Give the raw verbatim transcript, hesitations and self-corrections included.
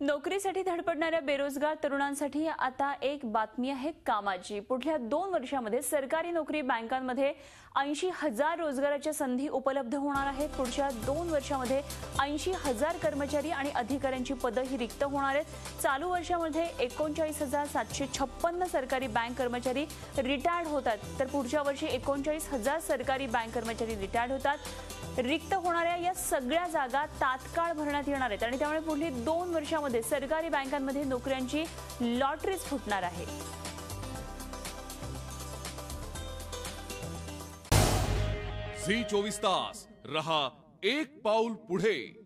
नोकरीसाठी धडपडणाऱ्या बेरोजगार तरुणांसाठी आता एक बातमी आहे कामाची। पुढल्या दोन वर्षांमध्ये सरकारी नोकरी बँकांमध्ये ऐंशी हजार रोजगाराच्या संधी उपलब्ध होणार आहेत। पुढच्या दोन वर्षांमध्ये ऐंशी हजार कर्मचारी आणि अधिकाऱ्यांची पदं ही रिक्त होणार आहेत। चालू वर्षामध्ये एकोणचाळीस हजार सातशे छप्पन्न सरकारी बँक कर्मचारी रिटायर्ड होतात, तर पुढच्या वर्षी एकोणचाळीस हजार सरकारी बँक कर्मचारी रिटायर्ड होतात। रिक्त होणाऱ्या या सगळ्या जागा तात्काळ भरण्यात येणार आहेत आणि त्यामुळे पुढील दोन वर्षांमध्ये सरकारी बँकांमध्ये नोकऱ्यांची लॉटरीच फुटणार आहे। झी चोवीस तास रहा एक पाऊल पुढे।